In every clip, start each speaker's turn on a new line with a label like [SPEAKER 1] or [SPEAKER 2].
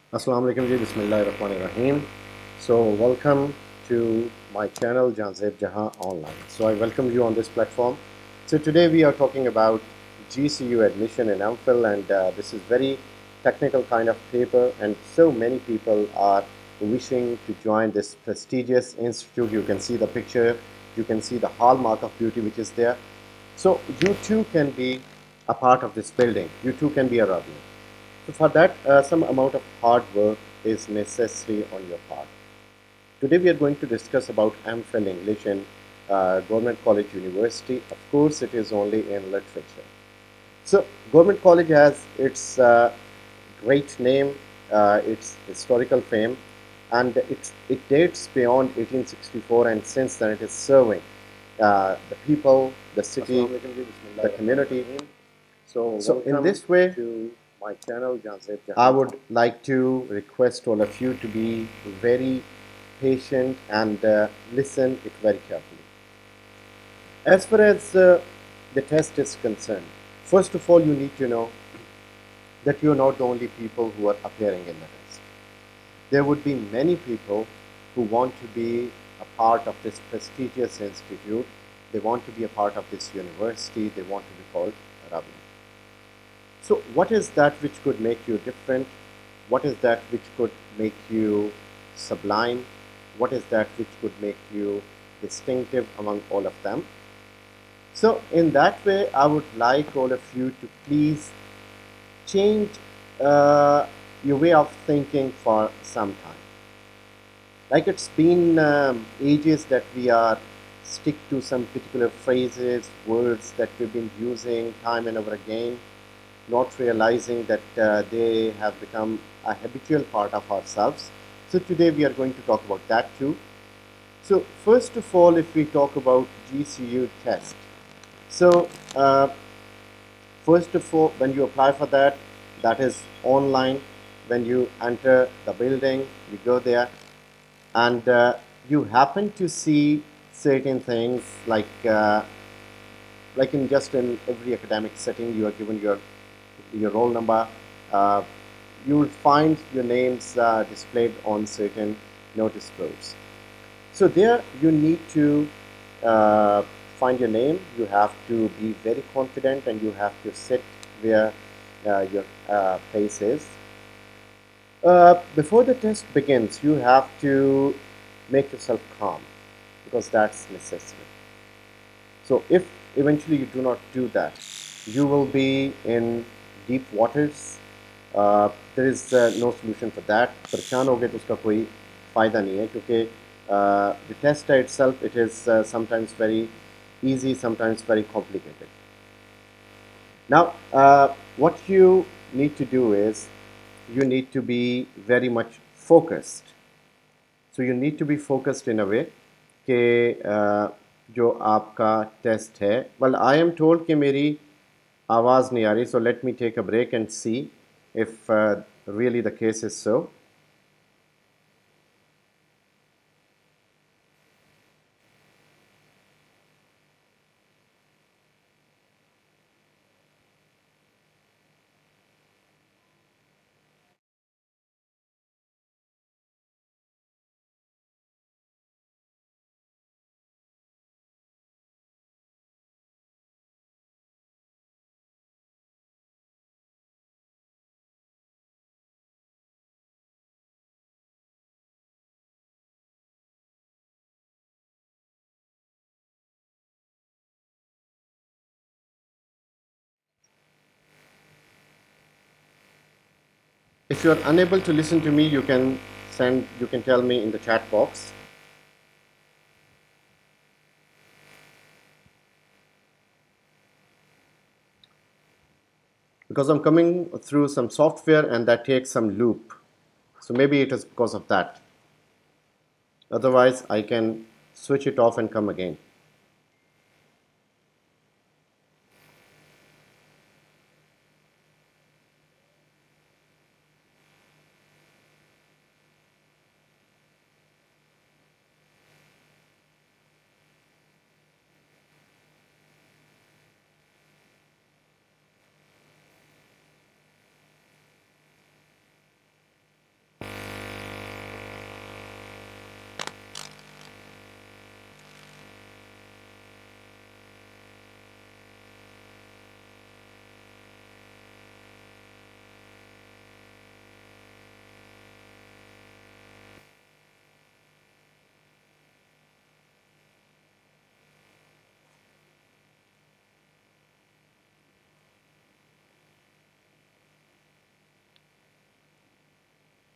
[SPEAKER 1] Assalamu alaikum ji, Bismillahirrahmanirrahim. So, welcome to my channel Janzeb Jahan Online. So, I welcome you on this platform. So, today we are talking about GCU admission in MPhil, and this is very technical kind of paper, and so many people are wishing to join this prestigious institute. You can see the picture, you can see the hallmark of beauty which is there. So, you too can be a part of this building, you too can be a Rabi. So for that, some amount of hard work is necessary on your part. Today we are going to discuss about MPhil English in Government College University. Of course, it is only in literature. So Government College has its great name, its historical fame, and it dates beyond 1864, and since then it is serving the people, the city, the community. So in this way, to my channel, I would like to request all of you to be very patient and listen it very carefully. As far as the test is concerned, first of all, you need to know that you're not the only people who are appearing in the test. There would be many people who want to be a part of this prestigious institute. They want to be a part of this university. They want to be called Rabi. So, what is that which could make you different? What is that which could make you sublime? What is that which could make you distinctive among all of them? So, in that way, I would like all of you to please change uh, your way of thinking for some time. Like it's been ages that we are stick to some particular phrases, words that we've been using time and over again, not realizing that they have become a habitual part of ourselves. So today we are going to talk about that too. So first of all, if we talk about GCU test, so first of all, when you apply for that, that is online. When you enter the building, you go there, and you happen to see certain things like in just in every academic setting, you are given your roll number. Uh, you will find your names displayed on certain notice boards. So there you need to uh, find your name. You have to be very confident, and you have to sit where your place is. Before the test begins, you have to make yourself calm because that's necessary. So if eventually you do not do that, you will be in deep waters. There is no solution for that. परेशान हो गए तो उसका कोई फ़ायदा नहीं है क्योंकि the test itself it is sometimes very easy, sometimes very complicated. Now, what you need to do is you need to be very much focused. So you need to be focused in a way कि जो आपका test है well I am told कि मेरी आवाज़ नहीं आ रही so let me take a break and see if really the case is so. If you are unable to listen to me, you can tell me in the chat box. Because I'm coming through some software and that takes some loop. So maybe it is because of that. Otherwise, I can switch it off and come again.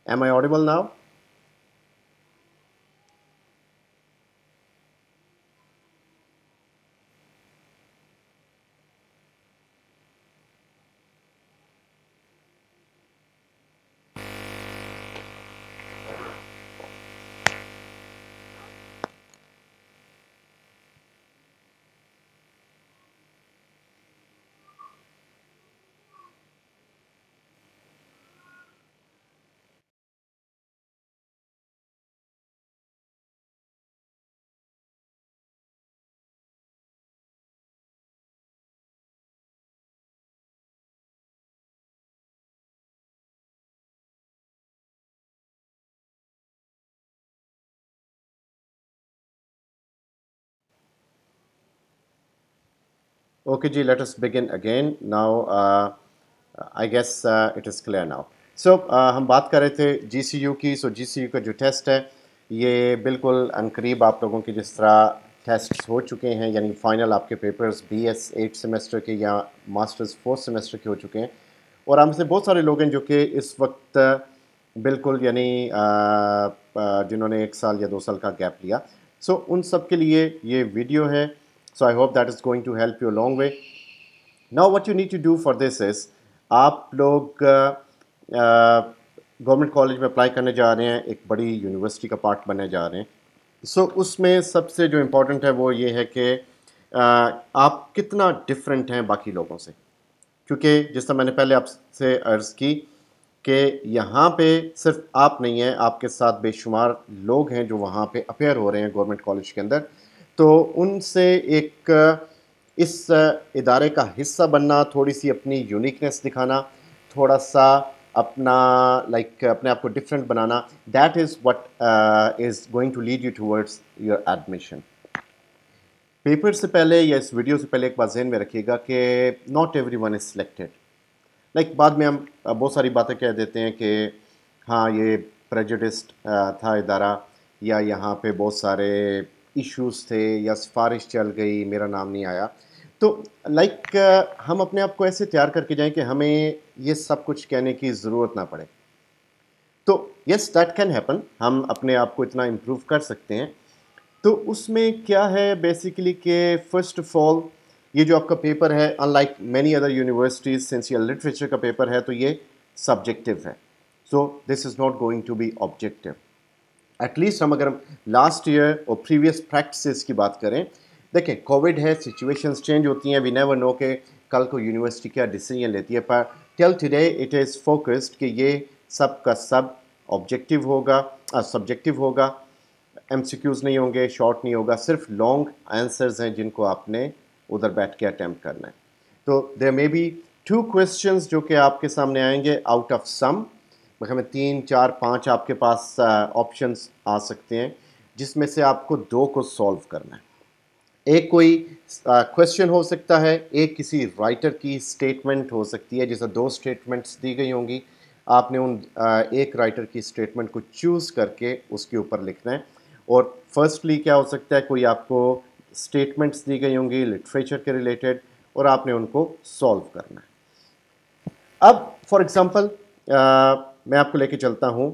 [SPEAKER 1] Am I audible now? Okay, ji, let us begin again. Now, I guess it is clear now. So, ہم بات کر رہے تھے جی سی you کی. سو جی سی you کا جو test ہے یہ بالکل عنقریب آپ لوگوں کے جس طرح ٹیسٹس ہو چکے ہیں، یعنی فائنل آپ کے پیپرز بی ایس 8 سیمسٹر کے یا ماسٹرز 4 سیمسٹر کے ہو چکے ہیں. اور ہم سے بہت سارے لوگ ہیں جو کہ اس وقت بالکل یعنی جنہوں نے 1 سال یا 2 سال کا گیپ لیا. سو ان سب کے لیے یہ ویڈیو ہے. So I hope that is going to help you a long way. Now what you need to do for this is آپ لوگ گورنمنٹ کالج میں اپلائی کرنے جا رہے ہیں، ایک بڑی یونیورسٹی کا پارٹ بننے جا رہے ہیں. سو اس میں سب سے جو امپورٹنٹ ہے وہ یہ ہے کہ آپ کتنا ڈفرینٹ ہیں باقی لوگوں سے. کیونکہ جس طرح میں نے پہلے آپ سے عرض کی کہ یہاں پہ صرف آپ نہیں ہیں، آپ کے ساتھ بے شمار لوگ ہیں جو وہاں پہ اپیئر ہو رہے ہیں گورنمنٹ کالج کے اندر. تو ان سے ایک اس ادارے کا حصہ بننا، تھوڑی سی اپنی یونیکنیس دکھانا، تھوڑا سا اپنا اپنے آپ کو ڈفرینٹ بنانا، that is what is going to lead you towards your admission. Paper سے پہلے یا اس ویڈیو سے پہلے ایک بات ذہن میں رکھیے گا کہ not everyone is selected. بعد میں ہم بہت ساری باتیں کہہ دیتے ہیں کہ ہاں یہ پریجوڈسڈ تھا ادارہ، یا یہاں پہ بہت سارے ایشوز تھے، یا سفارش چل گئی میرا نام نہیں آیا. تو ہم اپنے آپ کو ایسے تیار کر کے جائیں کہ ہمیں یہ سب کچھ کہنے کی ضرورت نہ پڑے. تو یس دیٹ کین ہیپن، ہم اپنے آپ کو اتنا امپروو کر سکتے ہیں. تو اس میں کیا ہے بیسیکلی کہ فرسٹ آف آل یہ جو آپ کا پیپر ہے، in like many other universities, since یہ لٹریچر کا پیپر ہے تو یہ سبجیکٹیو ہے. So this is not going to be objective. At least ہم اگر لاسٹ ایئر اور پریویس پریکٹسز کی بات کریں، دیکھیں کووڈ ہے، سچویشنز چینج ہوتی ہیں، وی نیور نو کہ کل کو یونیورسٹی کیا ڈیسیجن لیتی ہے. پر till today it is focused کہ یہ سب کا سب آبجیکٹیو ہوگا، سبجیکٹیو ہوگا. ایم سی کیوز نہیں ہوں گے، شارٹ نہیں ہوگا، صرف لانگ آنسرز ہیں جن کو آپ نے ادھر بیٹھ کے اٹیمپٹ کرنا ہے. تو دیر مے بی 2 کویسچنز جو کہ آپ کے سامنے آئیں گے آؤٹ آف سم، میں 3 4 5 آپ کے پاس آپشنس آ سکتے ہیں جس میں سے آپ کو 2 کو سولو کرنا ہے. ایک کوئی کویسچن ہو سکتا ہے، ایک کسی رائٹر کی اسٹیٹمنٹ ہو سکتی ہے، جیسے 2 اسٹیٹمنٹس دی گئی ہوں گی، آپ نے ان ایک رائٹر کی اسٹیٹمنٹ کو چوز کر کے اس کے اوپر لکھنا ہے. اور فرسٹلی کیا ہو سکتا ہے، کوئی آپ کو اسٹیٹمنٹس دی گئی ہوں گی لٹریچر کے ریلیٹڈ اور آپ نے ان کو سولو کرنا ہے. اب فار ایگزامپل میں آپ کو لے کے چلتا ہوں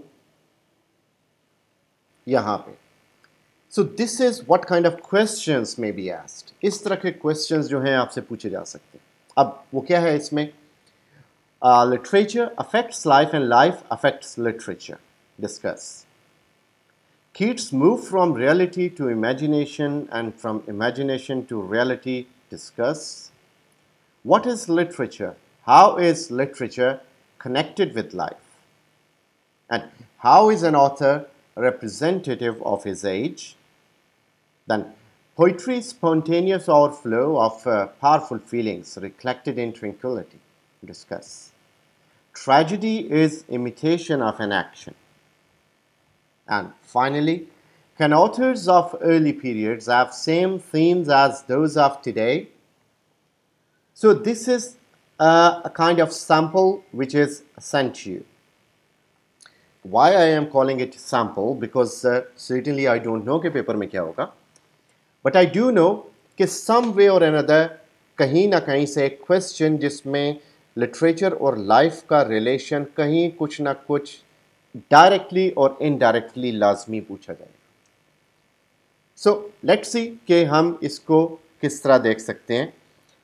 [SPEAKER 1] یہاں پہ. So this is what kind of questions may be asked. اس طرح کے کویسچنس جو ہیں آپ سے پوچھے جا سکتے ہیں. اب وہ کیا ہے اس میں، literature affects life and life affects literature. Discuss. Keats moved from reality to imagination and from imagination to reality. Discuss. What is literature? How is literature connected with life? And how is an author representative of his age? Then poetry's spontaneous overflow of powerful feelings reflected in tranquility. Discuss. Tragedy is imitation of an action. And finally, can authors of early periods have same themes as those of today? So this is a kind of sample which is sent to you. Why I am calling it sample? Because certainly I don't know کہ paper میں کیا ہوگا, but I do know کہ some way or another کہیں نہ کہیں سے ایک question جس میں لٹریچر اور لائف کا ریلیشن کہیں کچھ نہ کچھ ڈائریکٹلی اور انڈائریکٹلی لازمی پوچھا جائے گا. سو لیٹ سی کہ ہم اس کو کس طرح دیکھ سکتے ہیں,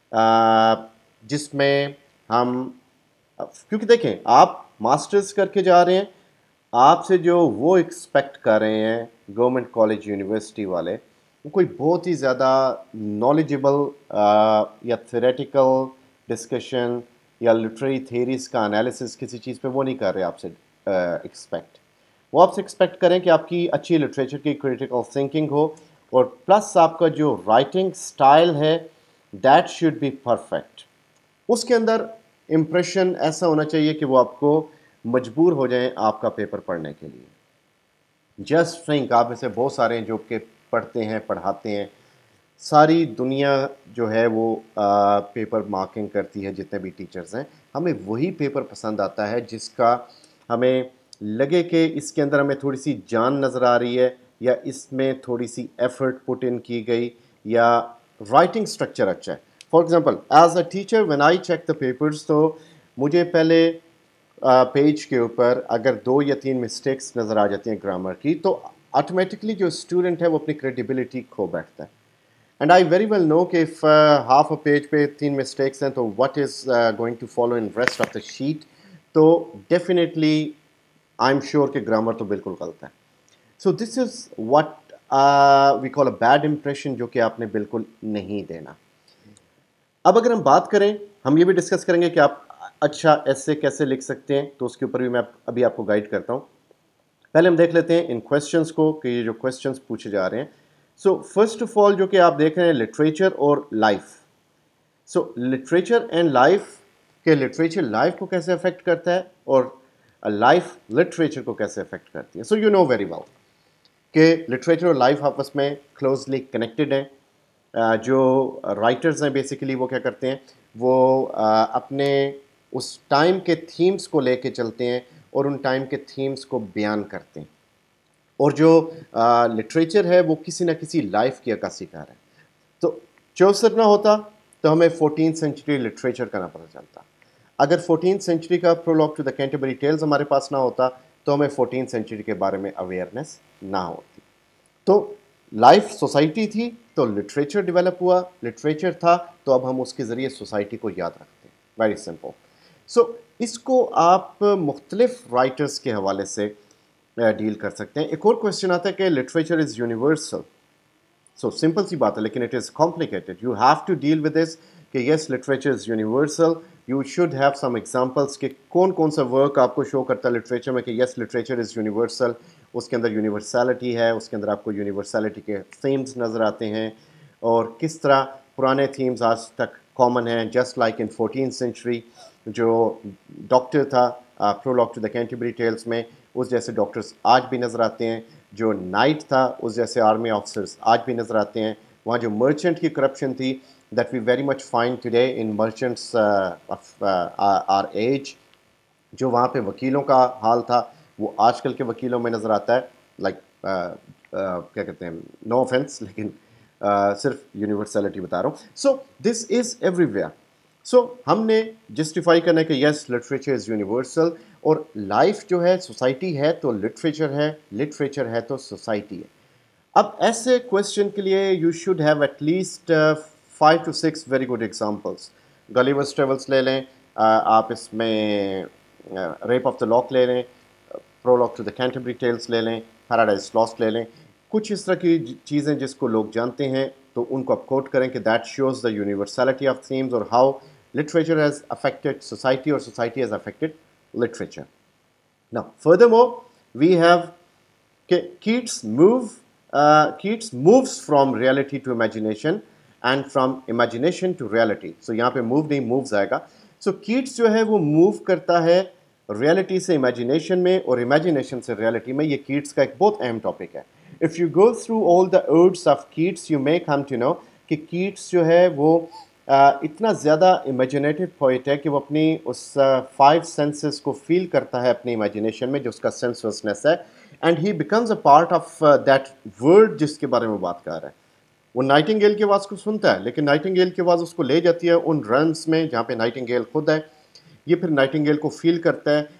[SPEAKER 1] جس میں ہم, کیونکہ دیکھیں آپ ماسٹرز کر کے جا رہے ہیں, آپ سے جو وہ ایکسپیکٹ کر رہے ہیں گورنمنٹ کالج یونیورسٹی والے, وہ کوئی بہت ہی زیادہ نالجبل یا تھیریٹیکل ڈسکشن یا لٹریری تھیریز کا انالیسس کسی چیز پہ وہ نہیں کر رہے آپ سے ایکسپیکٹ. وہ آپ سے ایکسپیکٹ کریں کہ آپ کی اچھی لٹریچر کی کریٹیکل تھنکنگ ہو, اور پلس آپ کا جو رائٹنگ سٹائل ہے دیٹ شوڈ بی پرفیکٹ. اس کے اندر امپریشن ایسا ہونا چاہیے کہ وہ آپ کو مجبور ہو جائیں آپ کا پیپر پڑھنے کے لیے. جسٹ تھنک, آپ میں سے بہت سارے ہیں جو کہ پڑھتے ہیں پڑھاتے ہیں, ساری دنیا جو ہے وہ پیپر مارکنگ کرتی ہے, جتنے بھی ٹیچرز ہیں. ہمیں وہی پیپر پسند آتا ہے جس کا ہمیں لگے کہ اس کے اندر ہمیں تھوڑی سی جان نظر آ رہی ہے, یا اس میں تھوڑی سی ایفرٹ پٹ ان کی گئی, یا رائٹنگ سٹرکچر اچھا ہے. For example as a teacher when I check the papers, تو مجھے پہلے پیج کے اوپر اگر 2 یا 3 مسٹیکس نظر آ جاتی ہیں گرامر کی, تو آٹومیٹکلی جو اسٹوڈنٹ ہے وہ اپنی کریڈیبلٹی کھو بیٹھتا ہے. And I very well know کہ اف ہاف اے پیج پہ 3 مسٹیکس ہیں, تو what is going to follow in rest of the sheet. تو ڈیفینیٹلی آئی ایم شیور کہ گرامر تو بالکل غلط ہے. So this is what we call a bad impression, جو کہ آپ نے بالکل نہیں دینا. اب اگر ہم بات کریں, ہم یہ بھی ڈسکس کریں گے کہ آپ اچھا ایسے کیسے لکھ سکتے ہیں, تو اس کے اوپر بھی میں ابھی آپ کو گائیڈ کرتا ہوں. پہلے ہم دیکھ لیتے ہیں ان کویسچنس کو کہ یہ جو کویسچنس پوچھے جا رہے ہیں. سو فرسٹ آف آل جو کہ آپ دیکھ رہے ہیں لٹریچر اور life. So literature and life, کہ لٹریچر لائف کو کیسے افیکٹ کرتا ہے اور لائف لٹریچر کو کیسے افیکٹ کرتی ہے. So you know very well کہ لٹریچر اور لائف آپس میں کلوزلی کنیکٹڈ ہیں. جو رائٹرز ہیں بیسیکلی وہ کیا کرتے ہیں, وہ اپنے اس ٹائم کے تھیمز کو لے کے چلتے ہیں اور ان ٹائم کے تھیمز کو بیان کرتے ہیں. اور جو لٹریچر ہے وہ کسی نہ کسی لائف کی عکاسی کار ہے. تو چوسر نہ ہوتا تو ہمیں 14th سینچری لٹریچر کا نہ پتہ چلتا. اگر 14th سینچری کا prologue to the Canterbury Tales ہمارے پاس نہ ہوتا تو ہمیں 14th سینچری کے بارے میں اویئرنیس نہ ہوتی. تو لائف سوسائٹی تھی تو لٹریچر ڈیولپ ہوا, لٹریچر تھا تو اب ہم اس کے ذریعے سوسائٹی کو یاد رکھتے ہیں. Very simple. سو اس کو آپ مختلف رائٹرز کے حوالے سے ڈیل کر سکتے ہیں. ایک اور کویشچن آتا ہے کہ literature is universal. So simple سی بات ہے, لیکن it is complicated. You have to deal with this کہ yes literature is universal. You should have some examples کہ کون کون سا ورک آپ کو شو کرتا ہے لٹریچر میں کہ یس لٹریچر از یونیورسل. اس کے اندر یونیورسلٹی ہے, اس کے اندر آپ کو یونیورسلٹی کے تھیمز نظر آتے ہیں, اور کس طرح پرانے تھیمز آج تک کامن ہیں. Just like in 14th century جو ڈاکٹر تھا prologue to the Canterbury Tales میں, اس جیسے ڈاکٹرز آج بھی نظر آتے ہیں. جو نائٹ تھا اس جیسے آرمی آفیسرز آج بھی نظر آتے ہیں. وہاں جو مرچنٹ کی کرپشن تھی that we very much find today in merchants of our age, جو وہاں پہ وکیلوں کا حال تھا وہ آج کل کے وکیلوں میں نظر آتا ہے. لائک کیا کہتے ہیں, نو آفینس, لیکن صرف یونیورسلٹی بتا رہا ہوں. سو دس از ایوری ویئر. سو ہم نے جسٹیفائی کرنا ہے کہ یس لٹریچر از یونیورسل, اور لائف جو ہے سوسائٹی ہے تو لٹریچر ہے, لٹریچر ہے تو سوسائٹی ہے. اب ایسے کویشچن کے لیے you should have at least 5 to 6 very good examples. Gulliver's Travels لے لیں آپ, اس میں ریپ آف دا لاک لے لیں, prologue to the Canterbury Tales لے لیں, پیراڈائز لاسٹ لے لیں. کچھ اس طرح کی چیزیں جس کو لوگ جانتے ہیں تو ان کو آپ کوٹ کریں کہ that shows the universality of themes اور how literature has affected society or society has affected literature. Now, furthermore, we have Keats moves from reality to imagination and from imagination to reality. So, یہاں پہ move نہیں moves آئے گا. So, Keats جو ہے وہ move کرتا ہے reality سے imagination میں اور imagination سے reality میں. یہ Keats کا ایک بہت اہم ٹاپک ہے. If you go through all the odes of Keats, you may come to know کہ Keats جو ہے وہ اتنا زیادہ امیجنیٹو پوئٹ ہے کہ وہ اپنی اس 5 سینسز کو فیل کرتا ہے اپنی امیجنیشن میں, جو اس کا سینسوسنس ہے, and he becomes a part of that world جس کے بارے میں بات کر رہا ہے. وہ نائٹنگیل کی آواز کو سنتا ہے, لیکن نائٹنگیل کی آواز اس کو لے جاتی ہے ان رنس میں جہاں پہ نائٹنگیل خود ہے. یہ پھر نائٹنگیل کو فیل کرتا ہے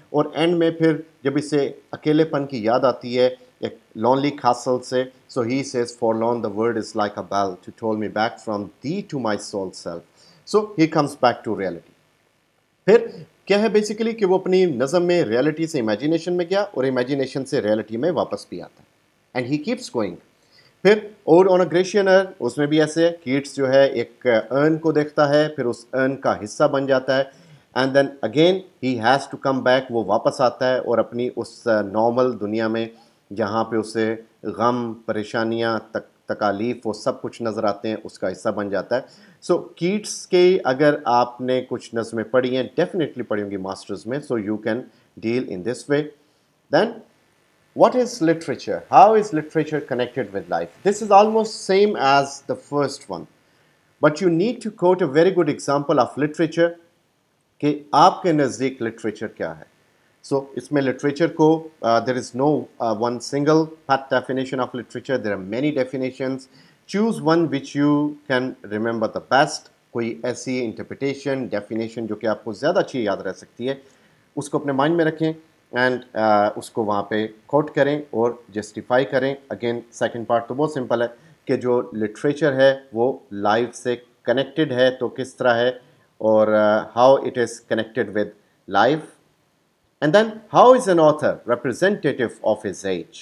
[SPEAKER 1] اور اینڈ میں پھر جب اسے اکیلے پن کی یاد آتی ہے ایک لونلی کاسل سے, so he says forlorn the word is like a bell to toll me back from thee to my soul self. So he comes back to reality. پھر کیا ہے بیسیکلی کہ وہ اپنی نظم میں ریالٹی سے امیجینیشن میں گیا اور امیجینیشن سے ریالٹی میں واپس بھی آتا ہے, اینڈ ہی کیپس گوئنگ. پھر اور آن اے گریشین ارن, اس میں بھی ایسے ہے, کیٹس جو ہے ایک ارن کو دیکھتا ہے, پھر اس ارن کا حصہ بن جاتا ہے, and then again he has to come back, وہ واپس آتا ہے اور اپنی اس نارمل دنیا میں جہاں پہ اسے غم, پریشانیاں, تکالیف وہ سب کچھ نظر آتے ہیں, اس کا حصہ بن جاتا ہے. سو کیٹس کے اگر آپ نے کچھ نظمیں پڑھی ہیں, ڈیفینیٹلی پڑھی ہوں گی ماسٹرز میں, so you can deal in this way. Then what is literature? How is literature connected with life? This is almost same as the first one, but you need to quote a very good example of literature کہ آپ کے نزدیک literature کیا ہے. سو اس میں literature کو there is no one single pat definition of literature. There are many definitions. Choose one which you can remember the best. کوئی ایسی انٹرپریٹیشن, ڈیفینیشن جو کہ آپ کو زیادہ اچھی یاد رہ سکتی ہے, اس کو اپنے مائنڈ میں رکھیں اینڈ اس کو وہاں پہ کوٹ کریں اور جسٹیفائی کریں. اگین سیکنڈ پارٹ تو بہت سمپل ہے کہ جو لٹریچر ہے وہ لائف سے کنیکٹڈ ہے تو کس طرح ہے, اور how it is connected with life, and then how is an author representative of his age.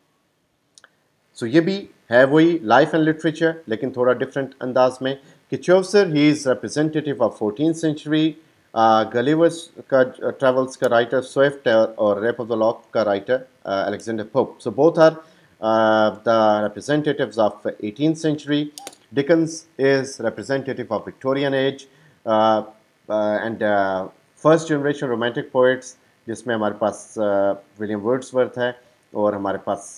[SPEAKER 1] سو یہ بھی ہے وہی لائف اینڈ لٹریچر لیکن تھوڑا ڈفرینٹ انداز میں کہ Chaucer he is representative of 14th century, Gulliver's کا ٹریولس کا رائٹر سوئفٹ اور ریپ آف دا لاک کا writer Alexander Pope. So both are the representatives of 18th century. Dickens is representative of Victorian age and first generation romantic poets جس میں ہمارے پاس William ورڈسورتھ ہے اور ہمارے پاس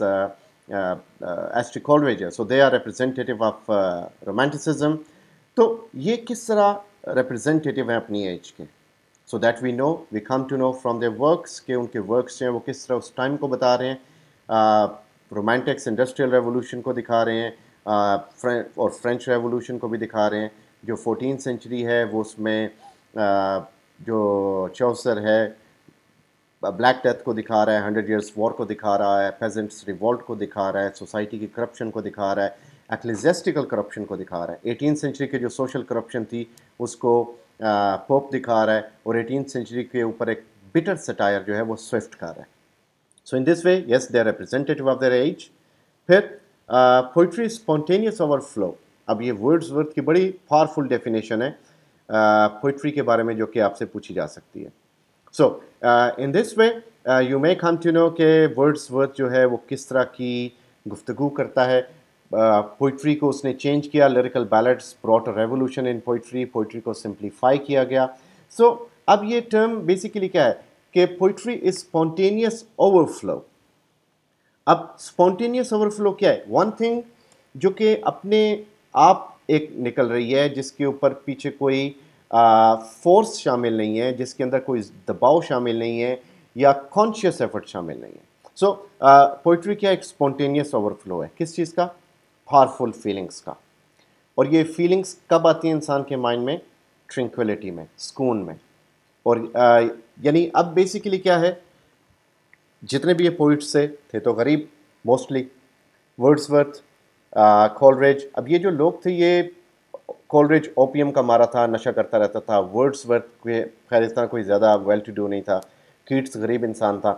[SPEAKER 1] ایسٹری کولریج ہے. So they are representative of romanticism. تو یہ کس طرح ریپرزینٹیو ہیں اپنی ایج کے, so that we know, we come to know from their works کہ ان کے ورکس جو ہیں وہ کس طرح اس ٹائم کو بتا رہے ہیں. رومانٹکس انڈسٹریل ریولوشن کو دکھا رہے ہیں اور فرینچ ریولوشن کو بھی دکھا رہے ہیں. جو 14th century ہے وہ اس میں جو چوسر ہے بلیک ڈیتھ کو دکھا رہا ہے, 100 years وار کو دکھا رہا ہے, پیزنٹس ریوولٹ کو دکھا رہا ہے, سوسائٹی کی کرپشن کو دکھا رہا ہے, ایکلیزیسٹیکل کرپشن کو دکھا رہا ہے. 18th century کی جو سوشل کرپشن تھی اس کو پوپ دکھا رہا ہے, اور 18th century کے اوپر ایک بٹر سٹائر جو ہے وہ سوئفٹ کر رہا ہے. So in this way yes they are representative of their age. پھر پوئٹری اسپونٹینیس اوور فلو. اب یہ ورڈزورتھ کی بڑی پاورفل ڈیفینیشن ہے پوئٹری کے بارے میں جو کہ آپ سے پوچھی جا سکتی ہے. So in this way you may come to نو کہ ورڈزورتھ جو ہے وہ کس طرح کی گفتگو کرتا ہے. پوئٹری کو اس نے چینج کیا, lyrical ballads brought a revolution in poetry, poetry کو سمپلیفائی کیا گیا. سو اب یہ ٹرم بیسیکلی کیا ہے کہ پوئٹری از اسپونٹینیس اوور فلو. اب اسپونٹینیس اوور فلو کیا ہے؟ ون تھنگ جو کہ اپنے آپ ایک نکل رہی ہے, جس کے اوپر پیچھے کوئی فورس شامل نہیں ہے, جس کے اندر کوئی دباؤ شامل نہیں ہے یا کانشیس ایفرٹ شامل نہیں ہے. سو پوئٹری کیا ایک اسپونٹینیس اوور فلو ہے. کس چیز کا؟ پاورفل فیلنگس کا. اور یہ فیلنگس کب آتی ہیں انسان کے مائنڈ میں؟ ٹرنکویلٹی میں, سکون میں. اور یعنی اب بیسیکلی کیا ہے, جتنے بھی یہ پوئٹس تھے تو غریب موسٹلی, ورڈسورتھ, کولریج. اب یہ جو لوگ تھے یہ کولریج اوپیم کا مارا تھا, نشہ کرتا رہتا تھا. ورڈسورتھ کے خیر اس طرح کوئی زیادہ ویل ٹو ڈو نہیں تھا. کیٹس غریب انسان تھا.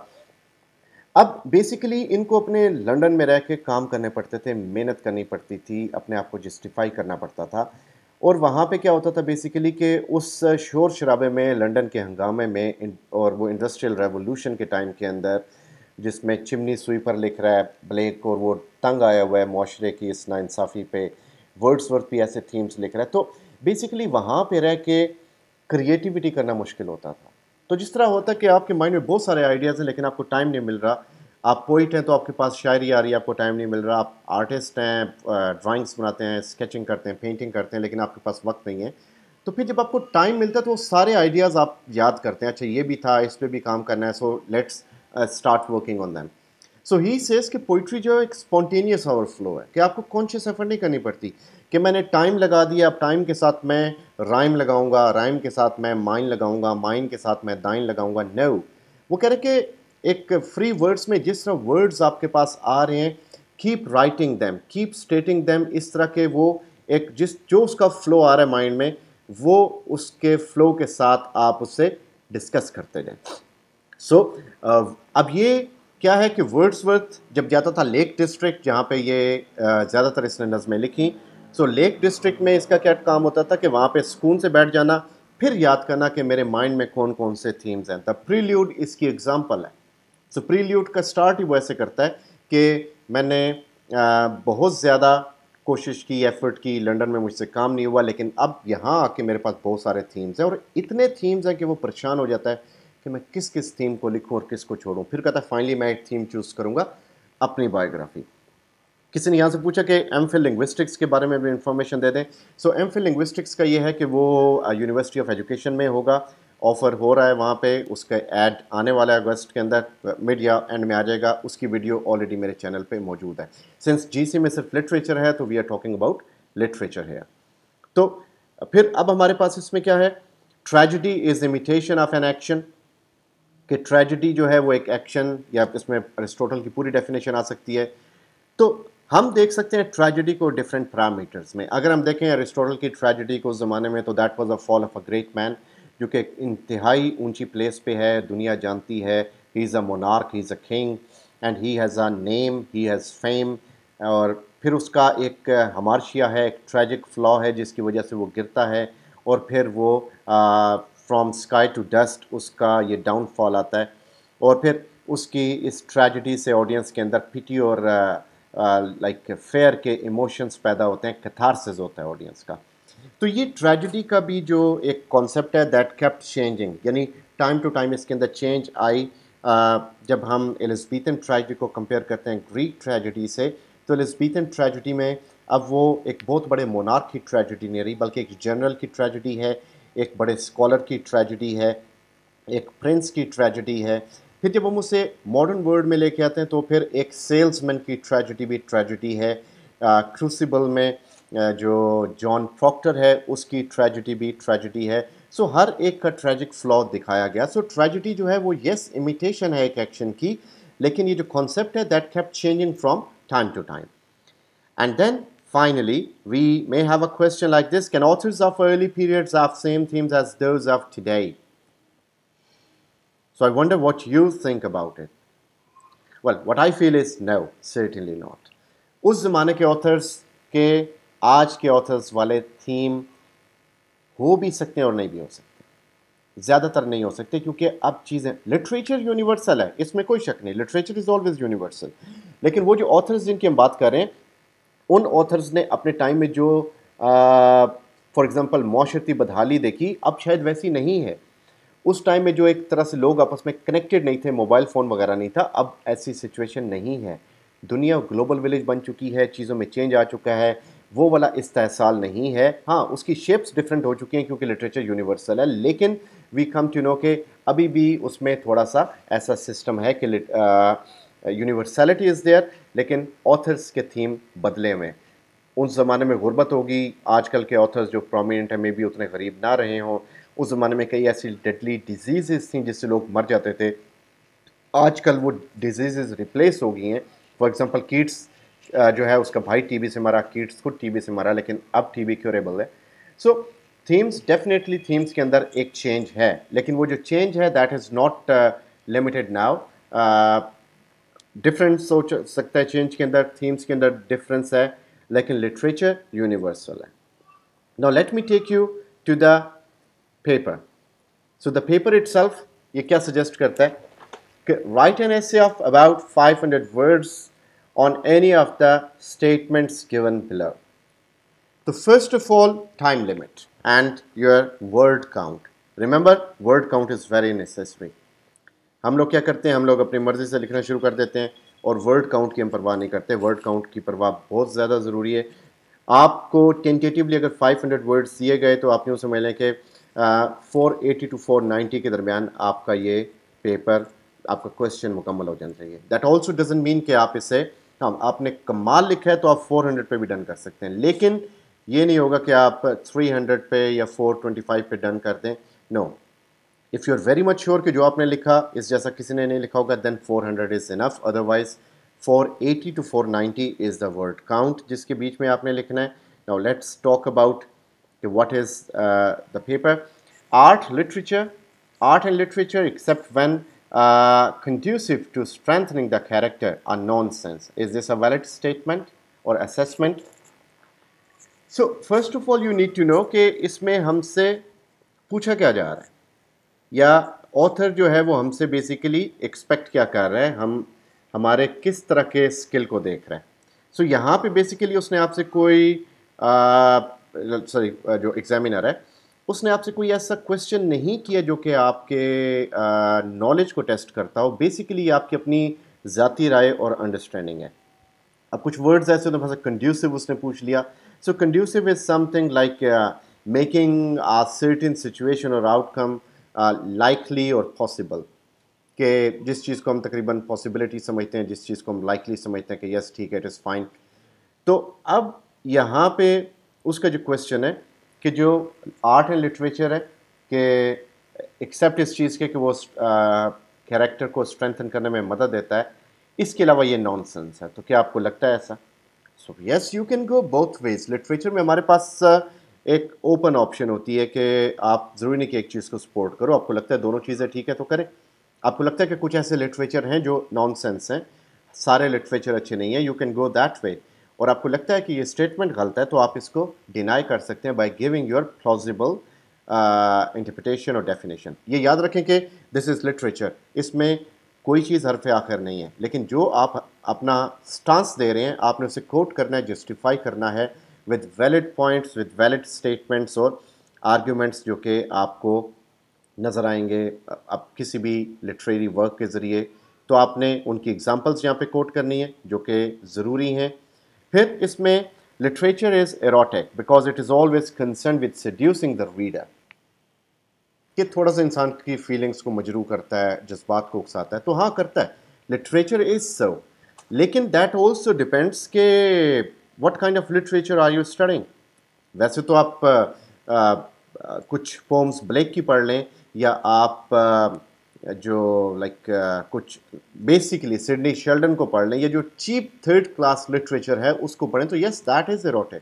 [SPEAKER 1] اب بیسیکلی ان کو اپنے لنڈن میں رہ کے کام کرنے پڑتے تھے, محنت کرنی پڑتی تھی, اپنے آپ کو جسٹیفائی کرنا پڑتا تھا. اور وہاں پہ کیا ہوتا تھا بیسیکلی کہ اس شور شرابے میں, لنڈن کے ہنگامے میں, اور وہ انڈسٹریل ریولوشن کے ٹائم کے اندر جس میں چمنی سویپر لکھ رہا ہے بلیک, اور وہ تنگ آیا ہوا ہے معاشرے کی اس ناانصافی پہ, ورڈسورتھ بھی ایسے تھیمز لکھ رہا ہے. تو بیسیکلی وہاں پہ رہ کے کریٹیوٹی کرنا مشکل ہوتا تھا. تو جس طرح ہوتا ہے کہ آپ کے مائنڈ میں بہت سارے آئیڈیاز ہیں لیکن آپ کو ٹائم نہیں مل رہا. آپ پوئٹ ہیں تو آپ کے پاس شاعری آ رہی ہے, آپ کو ٹائم نہیں مل رہا. آپ آرٹسٹ ہیں, ڈرائنگس بناتے ہیں, اسکیچنگ کرتے ہیں, پینٹنگ کرتے ہیں, لیکن آپ کے پاس وقت نہیں ہے. تو پھر جب آپ کو ٹائم ملتا ہے تو وہ سارے آئیڈیاز آپ یاد کرتے ہیں, اچھا یہ بھی تھا, اس پہ بھی کام کرنا ہے, so let's start working on them. So he says کہ پوئٹری جو ہے ایک اسپونٹینیس اوور فلو ہے, کہ آپ کو کانشیس ایفرٹ نہیں کرنی پڑتی کہ میں نے ٹائم لگا دیا, اب ٹائم کے ساتھ میں رائم لگاؤں گا, رائم کے ساتھ میں مائن لگاؤں گا, مائن کے ساتھ میں دائن لگاؤں گا. نو, وہ کہہ رہے کہ ایک فری ورڈز میں جس طرح ورڈز آپ کے پاس آ رہے ہیں keep writing them, keep stating them, اس طرح کے وہ ایک جو اس کا فلو آ رہا ہے مائنڈ میں وہ اس کے فلو کے ساتھ آپ اس سے ڈسکس کرتے جائیں. سو اب یہ کیا ہے کہ ورڈز جب جاتا تھا لیک ڈسٹرکٹ جہاں پہ یہ زیادہ تر اس نے نظمیں لکھی، سو لیک ڈسٹرکٹ میں اس کا کیا کام ہوتا تھا کہ وہاں پہ سکون سے بیٹھ جانا، پھر یاد کرنا کہ میرے مائنڈ میں کون کون سے تھیمز ہیں. دا پریلیوڈ اس کی ایگزامپل ہے. سو پریلیوڈ کا سٹارٹ ہی وہ ایسے کرتا ہے کہ میں نے بہت زیادہ کوشش کی، ایفرٹ کی، لنڈن میں مجھ سے کام نہیں ہوا، لیکن اب یہاں آ کے میرے پاس بہت سارے تھیمز ہیں، اور اتنے تھیمز ہیں کہ وہ پریشان ہو جاتا ہے کہ میں کس تھیم کو لکھوں اور کس کو چھوڑوں. پھر کہتا ہے فائنلی میں ایک تھیم چوز کروں گا، اپنی بایوگرافی. کسی نے یہاں سے پوچھا کہ ایم فل لنگوسٹکس کے بارے میں بھی انفارمیشن دے دیں. سو ایم فل لنگوسٹکس کا یہ ہے کہ وہ یونیورسٹی آف ایجوکیشن میں ہوگا، آفر ہو رہا ہے وہاں پہ، اس کا ایڈ آنے والا ہے اگست کے اندر، مڈ یا اینڈ میں آ جائے گا. اس کی ویڈیو آلریڈی میرے چینل پہ موجود ہے. سنس جی سی میں صرف لٹریچر ہے تو we are talking about literature ہے. تو پھر اب ہمارے پاس اس میں کیا ہے، tragedy is imitation of an action, کہ ٹریجڈی جو ہے وہ ایک ایکشن، یا اس میں ارسطوٹل کی پوری ڈیفینیشن آ سکتی ہے. تو ہم دیکھ سکتے ہیں ٹریجڈی کو ڈفرینٹ پیرامیٹرز میں. اگر ہم دیکھیں ارسطوٹل کی ٹریجڈی کو اس زمانے میں، تو that was a fall of a great man, جو کہ انتہائی اونچی پلیس پہ ہے، دنیا جانتی ہے، he is a monarch, he is a king and he has a name, he has fame. اور پھر اس کا ایک ہمارشیا ہے، ایک ٹریجک فلا ہے جس کی وجہ سے وہ گرتا ہے، اور پھر وہ فرام اسکائی ٹو ڈسٹ اس کا یہ ڈاؤن فال آتا ہے. اور پھر اس کی اس ٹریجڈی سے آڈینس کے اندر پٹی اور لائک فیئر کے ایموشنز پیدا ہوتے ہیں، کیتھارسس ہوتا ہے آڈینس کا. تو یہ ٹریجڈی کا بھی جو ایک کانسیپٹ ہے دیٹ کیپٹ چینجنگ، یعنی ٹائم ٹو ٹائم اس کے اندر چینج آئی. جب ہم ایلزبیتھن ٹریجڈی کو کمپیئر کرتے ہیں گریک ٹریجڈی سے، تو ایلزبیتھن ٹریجڈی میں اب وہ ایک بہت بڑے مونارک کی ٹریجڈی نہیں رہی، بلکہ ایک جنرل کی ٹریجڈی ہے، ایک بڑے اسکالر کی ٹریجڈی ہے، ایک پرنس کی ٹریجڈی ہے. پھر جب ہم اسے ماڈرن ورلڈ میں لے کے آتے ہیں تو پھر ایک سیلز مین کی ٹریجڈی بھی ٹریجڈی ہے. کروسیبل میں جو جان پراکٹر ہے اس کی ٹریجڈی بھی ٹریجڈی ہے. سو ہر ایک کا ٹریجک فلا دکھایا گیا. سو ٹریجڈی جو ہے وہ یس امیٹیشن ہے ایک ایکشن کی، لیکن یہ جو کانسیپٹ ہے that kept changing from time to time. And then finally we may have a question like this: can authors of early periods have same themes as those of today? So I wonder what you think about it. Well, what I feel is no, certainly not. اس زمانے کے authors کے آج کے authors والے theme ہو بھی سکتے ہیں اور نہیں بھی ہو سکتے، زیادہ تر نہیں ہو سکتے، کیونکہ اب چیزیں لٹریچر یونیورسل ہے، اس میں کوئی شک نہیں، لٹریچر از آلویز یونیورسل. لیکن وہ جو آتھرس جن کی ہم بات کر رہے ہیں، ان آتھرز نے اپنے ٹائم میں جو فار ایگزامپل معاشرتی بدحالی دیکھی، اب شاید ویسی نہیں ہے. اس ٹائم میں جو ایک طرح سے لوگ آپس میں کنیکٹڈ نہیں تھے، موبائل فون وغیرہ نہیں تھا، اب ایسی سچویشن نہیں ہے. دنیا گلوبل ولیج بن چکی ہے، چیزوں میں چینج آ چکا ہے، وہ والا استحصال نہیں ہے. ہاں اس کی شیپس ڈفرینٹ ہو چکی ہیں کیونکہ لٹریچر یونیورسل ہے، لیکن وی کم ٹو نو کہ ابھی بھی اس میں تھوڑا سا ایسا سسٹم ہے کہ یونیورسلٹی از دیئر، لیکن آتھرس کے تھیم بدلے میں. اس زمانے میں غربت ہوگی، آج کل کے آتھرس جو پرومیننٹ ہیں میں بھی اتنے غریب نہ رہے ہوں. اس زمانے میں کئی ایسی ڈیڈلی ڈیزیزز تھیں جس سے لوگ مر جاتے تھے، آج کل وہ ڈیزیزز ریپلیس ہو گئی ہیں. فار ایگزامپل کیٹس جو ہے اس کا بھائی ٹی بی سے مرا، کیٹس خود ٹی بی سے مرا، لیکن اب ٹی بی کیوریبل ہے. سو تھیمس ڈیفینیٹلی تھیمس کے اندر ایک چینج ہے، لیکن وہ جو چینج ہے that is not limited now. Difference سوچ سکتا ہے چینج کے اندر، تھیمس کے اندر ڈفرینس ہے، لیکن لٹریچر یونیورسل ہے. Now let me take you to the paper. So the paper itself یہ کیا سجیسٹ کرتا ہے کہ write an essay of about 500 words on any of the statements given below. So first of all, time limit and your word count. Remember, word count is very necessary. ہم لوگ کیا کرتے ہیں، ہم لوگ اپنی مرضی سے لکھنا شروع کر دیتے ہیں اور ورڈ کاؤنٹ کی ہم پرواہ نہیں کرتے. ورڈ کاؤنٹ کی پرواہ بہت زیادہ ضروری ہے. آپ کو ٹینٹیٹیولی اگر 500 ورڈز دیے گئے تو آپ یوں سمجھ لیں کہ 480 to 490 کے درمیان آپ کا یہ پیپر، آپ کا کویشچن مکمل ہو جانا چاہیے. دیٹ آلسو ڈزنٹ مین کہ آپ اس سے آپ نے کمال لکھا ہے تو آپ 400 پہ بھی ڈن کر سکتے ہیں، لیکن یہ نہیں ہوگا کہ آپ 300 پہ یا 425 پہ ڈن کر دیں. نو، If you're very much sure کہ جو آپ نے لکھا اس جیسا کسی نے نہیں لکھا ہوگا, then 400 is enough. Otherwise 480 to 490 is the word count جس کے بیچ میں آپ نے لکھنا ہے. Now let's talk about what is the paper. Art and literature except when conducive to strengthening the character are nonsense. Is this a valid statement or assessment? So first of all you need to know کہ اس میں ہم سے پوچھا کیا جا رہا ہے, یا آتھر جو ہے وہ ہم سے بیسیکلی ایکسپیکٹ کیا کر رہا ہے, ہم ہمارے کس طرح کے اسکل کو دیکھ رہے ہیں. سو یہاں پہ بیسیکلی اس نے آپ سے کوئی جو ایگزامینر ہے اس نے آپ سے کوئی ایسا کویشچن نہیں کیا جو کہ آپ کے نالج کو ٹیسٹ کرتا ہو. بیسیکلی آپ کی اپنی ذاتی رائے اور انڈرسٹینڈنگ ہے. اب کچھ ورڈز ایسے ہوتے ہیں, کنڈیوسو اس نے پوچھ لیا. So conducive is something like making a certain situation or outcome likely or possible, کہ جس چیز کو ہم تقریباً پاسبلٹی سمجھتے ہیں, جس چیز کو ہم لائکلی سمجھتے ہیں کہ یس ٹھیک ہے, اٹ از فائن. تو اب یہاں پہ اس کا جو کویشچن ہے کہ جو آرٹ اینڈ لٹریچر ہے کہ ایکسیپٹ اس چیز کے کہ وہ کیریکٹر کو اسٹرینتھن کرنے میں مدد دیتا ہے, اس کے علاوہ یہ نان سینس ہے. تو کیا آپ کو لگتا ہے ایسا؟ So yes you can go both ways. Literature میں ہمارے پاس ایک اوپن آپشن ہوتی ہے کہ آپ ضروری نہیں کہ ایک چیز کو سپورٹ کرو, آپ کو لگتا ہے دونوں چیزیں ٹھیک ہے تو کریں. آپ کو لگتا ہے کہ کچھ ایسے لٹریچر ہیں جو نان سینس ہیں, سارے لٹریچر اچھے نہیں ہیں, you can go that way. اور آپ کو لگتا ہے کہ یہ اسٹیٹمنٹ غلط ہے تو آپ اس کو ڈینائی کر سکتے ہیں by giving your plausible interpretation اور ڈیفینیشن. یہ یاد رکھیں کہ دس از لٹریچر, اس میں کوئی چیز حرف آخر نہیں ہے, لیکن جو آپ اپنا سٹانس دے رہے ہیں آپ نے اسے کوٹ کرنا ہے, جسٹیفائی کرنا ہے with valid points, with valid statements اور arguments جو کہ آپ کو نظر آئیں گے اب کسی بھی لٹریری ورک کے ذریعے. تو آپ نے ان کی ایگزامپلس یہاں پہ کوٹ کرنی ہے جو کہ ضروری ہیں. پھر اس میں literature is erotic because it is always concerned with seducing the reader, کہ تھوڑا سا انسان کی فیلنگس کو مجروح کرتا ہے, جذبات کو اکساتا ہے. تو ہاں کرتا ہے, لٹریچر از سو, لیکن دیٹ آلسو ڈپینڈس کہ what kind of literature are you studying. ویسے تو آپ کچھ پومز بلیک کی پڑھ لیں, یا آپ جو لائک کچھ بیسیکلی سڈنی شیلڈن کو پڑھ لیں, یا جو چیپ تھرڈ کلاس لٹریچر ہے اس کو پڑھیں, تو yes that is erotic.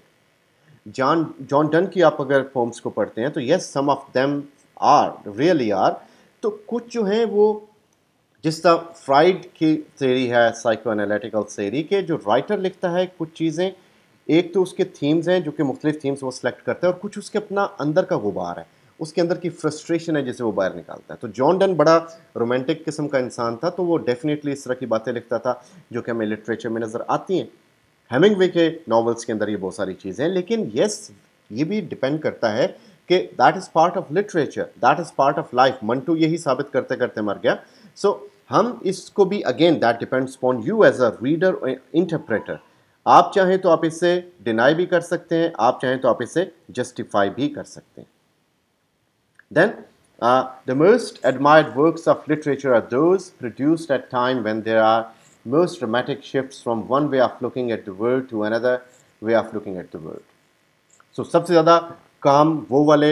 [SPEAKER 1] John Donne کی آپ اگر پومز کو پڑھتے ہیں تو yes some of them are really are. تو کچھ جو ہیں وہ جس طرح فرائڈ کی تھیوری ہے, سائیکو انالیٹیکل تھیوری, کہ جو رائٹر لکھتا ہے کچھ چیزیں, ایک تو اس کے تھیمز ہیں جو کہ مختلف تھیمز وہ سلیکٹ کرتا ہے, اور کچھ اس کے اپنا اندر کا غبار ہے, اس کے اندر کی فرسٹریشن ہے جسے وہ باہر نکالتا ہے. تو جان ڈن بڑا رومانٹک قسم کا انسان تھا, تو وہ ڈیفینیٹلی اس طرح کی باتیں لکھتا تھا جو کہ ہمیں لٹریچر میں نظر آتی ہیں. ہیمنگ وے کے ناولس کے اندر یہ بہت ساری چیزیں ہیں, لیکن یس یہ بھی ڈپینڈ کرتا ہے کہ that is part of literature, that is part of life. Manto یہی ثابت کرتے کرتے مر گیا. سو ہم اس کو بھی again that depends upon you as a reader اور انٹرپریٹر. آپ چاہیں تو آپ اسے ڈینائی بھی کر سکتے ہیں, آپ چاہیں تو آپ اسے جسٹیفائی بھی کر سکتے ہیں. دین the most admired works of literature are those produced at time when there are most dramatic shifts from one way of looking at the world to another way of looking at the world. So سب سے زیادہ کام وہ والے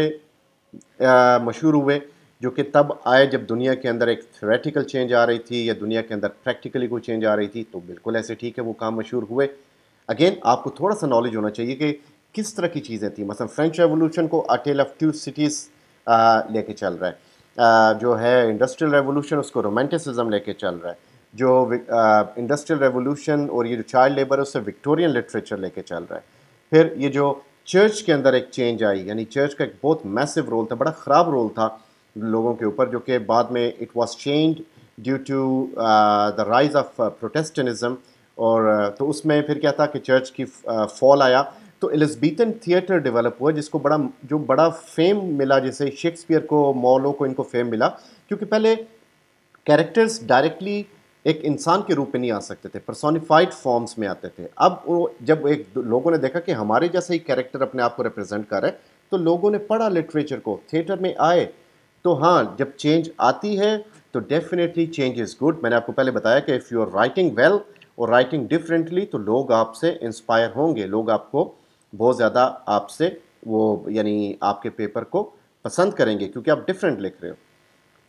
[SPEAKER 1] مشہور ہوئے جو کہ تب آئے جب دنیا کے اندر ایک تھیوریٹیکل چینج آ رہی تھی, یا دنیا کے اندر پریکٹیکلی کوئی چینج آ رہی تھی. تو بالکل ایسے ٹھیک ہے, وہ کام مشہور ہوئے. اگین آپ کو تھوڑا سا نالج ہونا چاہیے کہ کس طرح کی چیزیں تھیں. مثلا فرینچ ریولوشن کو a tale of two cities لے کے چل رہا ہے, جو ہے انڈسٹریل ریولوشن اس کو رومانٹسزم لے کے چل رہا ہے, جو انڈسٹریل ریولوشن اور یہ جو چائلڈ لیبر ہے اس سے وکٹورین لٹریچر لے کے چل رہا ہے. پھر یہ جو چرچ کے اندر ایک چینج آئی, یعنی چرچ کا ایک بہت میسو رول تھا, بڑا خراب رول تھا لوگوں کے اوپر, جو کہ بعد میں it was change due to the rise of Protestantism. اور تو اس میں پھر کیا تھا کہ چرچ کی فال آیا, تو ایلزبیتھن تھیٹر ڈیولپ ہوا جس کو بڑا فیم ملا, جیسے شیکسپیئر کو, مولو کو, ان کو فیم ملا, کیونکہ پہلے کیریکٹرز ڈائریکٹلی ایک انسان کے روپ میں نہیں آ سکتے تھے, پرسونیفائڈ فارمز میں آتے تھے. اب وہ جب ایک لوگوں نے دیکھا کہ ہمارے جیسا ہی کیریکٹر اپنے آپ کو ریپرزینٹ کر رہا ہے, تو لوگوں نے پڑھا لٹریچر کو, تھیٹر میں آئے. تو ہاں جب چینج آتی ہے تو ڈیفینیٹلی چینج از گڈ. میں نے آپ کو پہلے بتایا کہ if you are writing well or writing differently تو لوگ آپ سے انسپائر ہوں گے, لوگ آپ کو بہت زیادہ آپ سے وہ یعنی آپ کے پیپر کو پسند کریں گے کیونکہ آپ ڈفرینٹ لکھ رہے ہو.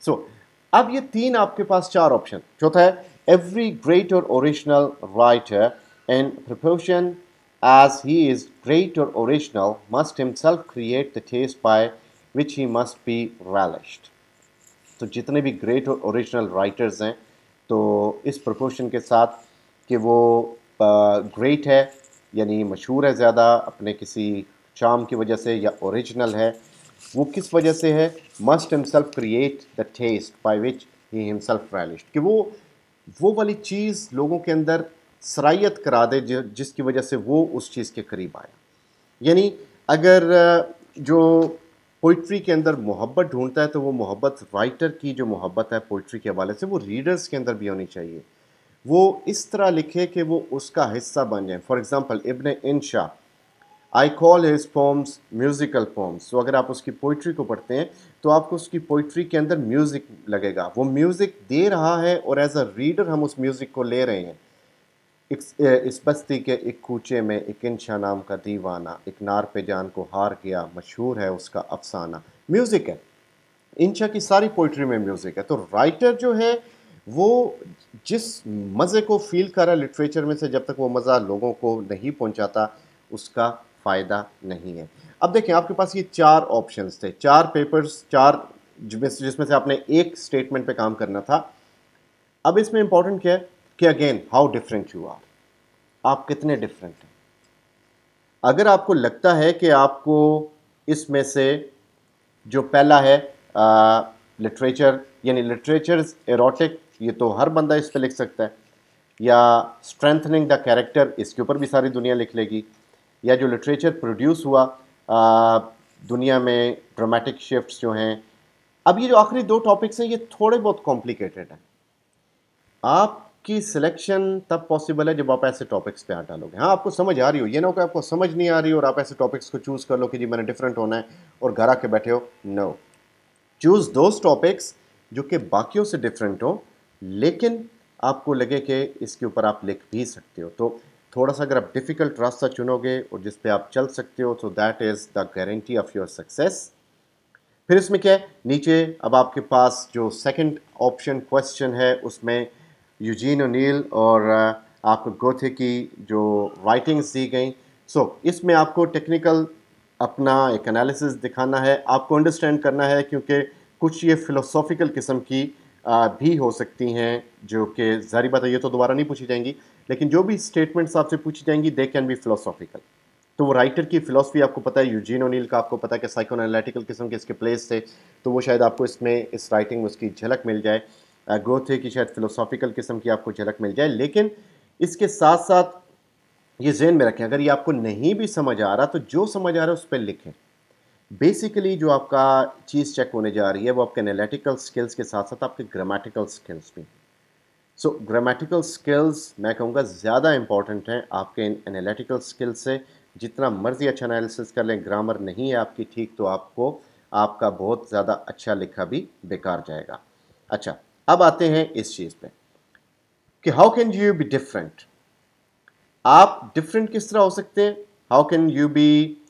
[SPEAKER 1] سو اب یہ تین آپ کے پاس چار آپشن. چوتھا ہے ایوری گریٹ اور original writer in proportion as he is great or original must himself create the taste by which he must be relished. تو جتنے بھی گریٹ اور اوریجنل رائٹرز ہیں تو اس پروپورشن کے ساتھ کہ وہ گریٹ ہے یعنی مشہور ہے زیادہ اپنے کسی چارم کی وجہ سے یا اوریجنل ہے وہ کس وجہ سے ہے must himself create the taste by which he himself relished کہ وہ والی چیز لوگوں کے اندر سرایت کرا دے جس کی وجہ سے وہ اس چیز کے قریب آئے. یعنی اگر جو پوئٹری کے اندر محبت ڈھونڈتا ہے تو وہ محبت رائٹر کی جو محبت ہے پوئٹری کے حوالے سے وہ ریڈرز کے اندر بھی ہونی چاہیے. وہ اس طرح لکھے کہ وہ اس کا حصہ بن جائیں. For example Ibn Insha I call his poems musical poems. تو اگر آپ اس کی پوئٹری کو پڑھتے ہیں تو آپ کو اس کی پوئٹری کے اندر میوزک لگے گا, وہ میوزک دے رہا ہے اور ایز اے ریڈر ہم اس میوزک کو لے رہے ہیں. اس بستی کے ایک کوچے میں ایک انشا نام کا دیوانہ, ایک نار پہ جان کو ہار گیا, مشہور ہے اس کا افسانہ. میوزک ہے, انشا کی ساری پوئٹری میں میوزک ہے. تو رائٹر جو ہے وہ جس مزے کو فیل کر رہا ہے لٹریچر میں سے جب تک وہ مزہ لوگوں کو نہیں پہنچاتا اس کا فائدہ نہیں ہے. اب دیکھیں آپ کے پاس یہ چار آپشنز تھے, چار پیپرز, چار جس میں سے آپ نے ایک اسٹیٹمنٹ پہ کام کرنا تھا. اب اس میں امپورٹنٹ کیا ہے کہ again how different you are, آپ کتنے ڈفرینٹ ہیں. اگر آپ کو لگتا ہے کہ آپ کو اس میں سے جو پہلا ہے لٹریچر یعنی لٹریچرز ایروٹک, یہ تو ہر بندہ اس پہ لکھ سکتا ہے, یا اسٹرینتھننگ دا کیریکٹر اس کے اوپر بھی ساری دنیا لکھ لے گی, یا جو لٹریچر پروڈیوس ہوا دنیا میں ڈرامیٹک شفٹس جو ہیں. اب یہ جو آخری دو ٹاپکس ہیں یہ تھوڑے بہت کمپلیکیٹڈ ہیں. آپ کی سلیکشن تب پاسبل ہے جب آپ ایسے ٹاپکس پہ ڈالو گے. ہاں آپ کو سمجھ آ رہی ہو, یہ نہ ہو کہ آپ کو سمجھ نہیں آ رہی اور آپ ایسے ٹاپکس کو چوز کر لو کہ جی میں نے ڈفرینٹ ہونا ہے اور گھر آ کے بیٹھے ہو. نو, چوز دوز ٹاپکس جو کہ باقیوں سے ڈفرینٹ ہوں لیکن آپ کو لگے کہ اس کے اوپر آپ لکھ بھی سکتے ہو. تو تھوڑا سا اگر آپ ڈیفیکلٹ راستہ چنو گے اور جس پہ آپ چل سکتے ہو تو that is the guarantee of your success. پھر اس میں کیا ہے نیچے اب آپ کے پاس جو سیکنڈ آپشن کویسچن ہے اس میں یوجین اونیل اور آپ کو گوتھے کی جو رائٹنگز دی گئیں. سو اس میں آپ کو ٹیکنیکل اپنا ایک انالیسس دکھانا ہے, آپ کو انڈرسٹینڈ کرنا ہے کیونکہ کچھ یہ فلوسافیکل قسم کی بھی ہو سکتی ہیں جو کہ ظاہری بات ہے یہ تو دوبارہ نہیں پوچھی جائیں گی, لیکن جو بھی اسٹیٹمنٹس آپ سے پوچھی جائیں گی دے کین بی فلوسافیکل. تو وہ رائٹر کی فلاسفی آپ کو پتہ ہے, یوجین اونیل کا آپ کو پتہ ہے کہ سائیکو انالیٹیکل قسم کے اس کے پلیس تھے, تو وہ شاید آپ کو اس میں اس رائٹنگ میں اس کی جھلک مل جائے. گوتھے کی شاید فلوسافیکل قسم کی آپ کو جھلک مل جائے. لیکن اس کے ساتھ ساتھ یہ ذہن میں رکھیں اگر یہ آپ کو نہیں بھی سمجھ آ رہا تو جو سمجھ آ رہا ہے اس پہ لکھیں. بیسیکلی جو آپ کا چیز چیک ہونے جا رہی ہے وہ آپ کے انالیٹیکل سکلز کے ساتھ ساتھ آپ کے گرامیٹیکل سکلز بھی. سو گرامیٹیکل سکلز میں کہوں گا زیادہ امپورٹنٹ ہیں آپ کے انالیٹیکل سکلز سے. جتنا مرضی اچھا انالیسس کر لیں, گرامر نہیں ہے آپ کی ٹھیک تو آپ کا بہت زیادہ اچھا لکھا بھی بیکار جائے گا. اچھا اب آتے ہیں اس چیز پہ کہ how can you be different. آپ ڈفرینٹ کس طرح ہو سکتے ہیں, how can you be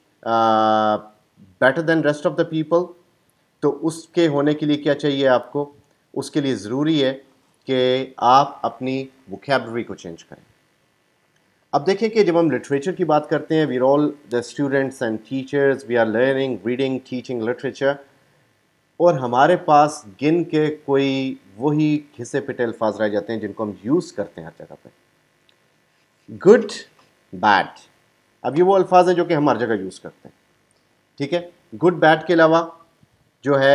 [SPEAKER 1] better than rest of the people. تو اس کے ہونے کے لیے کیا چاہیے آپ کو, اس کے لیے ضروری ہے کہ آپ اپنی ووکیبلری کو چینج کریں. اب دیکھیں کہ جب ہم لٹریچر کی بات کرتے ہیں, we are all the students and teachers, we are learning reading teaching literature, اور ہمارے پاس گن کے کوئی وہی گھسے پٹے الفاظ رہ جاتے ہیں جن کو ہم یوز کرتے ہیں ہر جگہ پہ. گڈ, بیڈ, اب یہ وہ الفاظ ہیں جو کہ ہم ہر جگہ یوز کرتے ہیں, ٹھیک ہے. گڈ بیڈ کے علاوہ جو ہے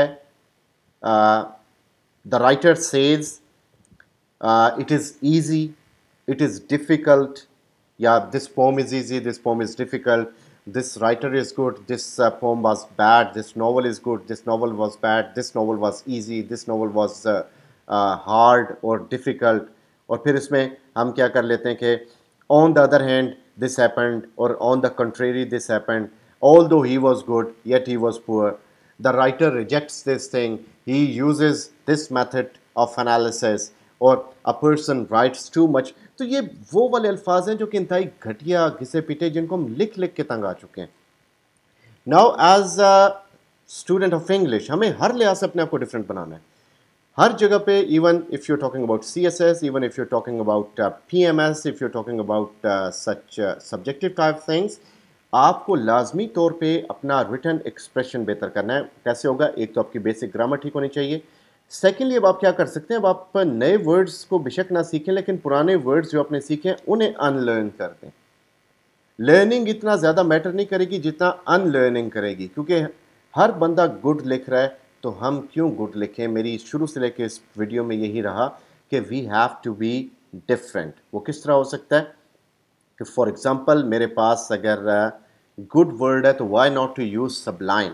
[SPEAKER 1] the writer says it is easy, it is difficult, یا this poem is easy, this poem is difficult, this writer is good, this poem was bad, this novel is good, this novel was bad, this novel was easy, this novel was hard or difficult. اور پھر اس میں ہم کیا کر لیتے ہیں کہ on the other hand this happened, or on the contrary this happened, although he was good yet he was poor. The writer rejects this thing, he uses this method of analysis, or a person writes too much. تو یہ وہ والے الفاظ ہیں جو کہ انتہائی گھٹیا گھسے پیٹے جن کو ہم لکھ لکھ کے تنگ آ چکے ہیں. Now as a student of English ہمیں ہر لحاظ سے اپنے آپ کو ڈفرینٹ بنانا ہے. हर जगह पे, even if you talking about CSS, even if you talking about PMS, if you talking about such subjective type things, आपको लाजमी तौर पे अपना रिटन एक्सप्रेशन बेहतर करना है. कैसे होगा? एक तो आपकी बेसिक ग्रामर ठीक होनी चाहिए. सेकेंडली अब आप क्या कर सकते हैं, अब आप नए वर्ड्स को बेशक ना सीखें, लेकिन पुराने वर्ड्स जो आपने सीखे उन्हें अनलर्न कर दें. लर्निंग इतना ज़्यादा मैटर नहीं करेगी जितना अनलर्निंग करेगी, क्योंकि हर बंदा गुड लिख रहा है तो हम क्यों गुड लिखें. मेरी शुरू से लेकर इस वीडियो में यही रहा कि we have to be different. वो किस तरह हो सकता है कि फॉर एग्जांपल मेरे पास अगर गुड वर्ड है तो why not to use sublime,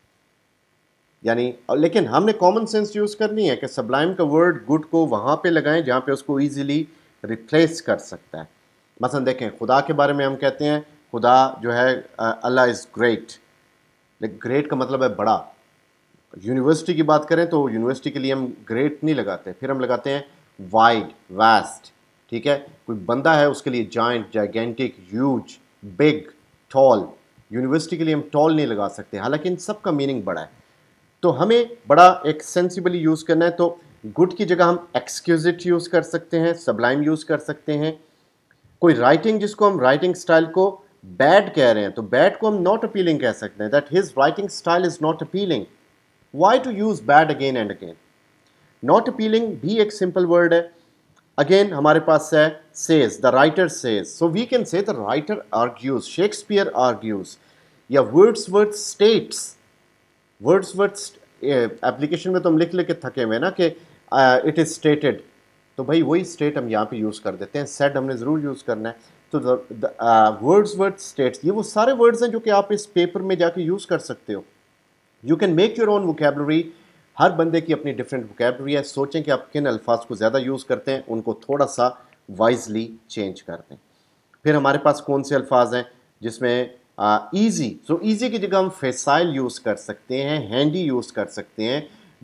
[SPEAKER 1] यानी, लेकिन हमने कॉमन सेंस यूज़ करनी है कि सब्लाइम का वर्ड गुड को वहाँ पे लगाएं जहाँ पे उसको ईजिली रिप्लेस कर सकता है. मसलन देखें, खुदा के बारे में हम कहते हैं खुदा जो है अल्लाह इज़ ग्रेट, लेकिन ग्रेट का मतलब है बड़ा. यूनिवर्सिटी की बात करें तो यूनिवर्सिटी के लिए हम ग्रेट नहीं लगाते, फिर हम लगाते हैं वाइड, वास्ट. ठीक है, कोई बंदा है उसके लिए giant, gigantic, huge, big, tall. University के लिए हम टॉल नहीं लगा सकते, हालांकि इन सब का मीनिंग बड़ा है. तो हमें बड़ा एक सेंसिबली यूज़ करना है. तो गुड की जगह हम एक्सक्यूजिट यूज़ कर सकते हैं, सब्लाइम यूज़ कर सकते हैं. कोई राइटिंग जिसको हम राइटिंग स्टाइल को बैड कह रहे हैं तो बैड को हम नॉट अपीलिंग कह सकते हैं, that his writing style is not appealing. Why to use bad again and again? Not appealing भी एक सिंपल वर्ड है. अगेन हमारे पास है says, the writer says, so we can say the writer argues, Shakespeare argues, या Wordsworth states. Wordsworth application में तो हम लिख लिख के थके हुए ना कि इट इज़ स्टेटेड, तो भाई वही स्टेट हम यहाँ पे यूज़ कर देते हैं. सेड हमने ज़रूर यूज़ करना है. तो वर्ड्सवर्थ स्टेट्स, ये वो सारे वर्ड्स हैं जो कि आप इस पेपर में जाके यूज़ कर सकते हो. You can make your own vocabulary. हर बंदे की अपनी डिफरेंट वोकेबलरी है. सोचें कि आप किन अल्फाज को ज़्यादा यूज़ करते हैं, उनको थोड़ा सा वाइजली चेंज कर दें. फिर हमारे पास कौन से अल्फाज हैं जिसमें ईजी, सो ईजी की जगह हम फेसाइल यूज़ कर सकते हैं, हैंडी यूज़ कर सकते हैं.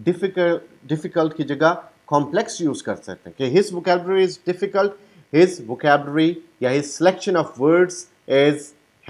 [SPEAKER 1] डिफ़िकल्ट की जगह कॉम्प्लेक्स यूज़ कर सकते हैं कि his vocabulary is difficult, his vocabulary या his selection of words is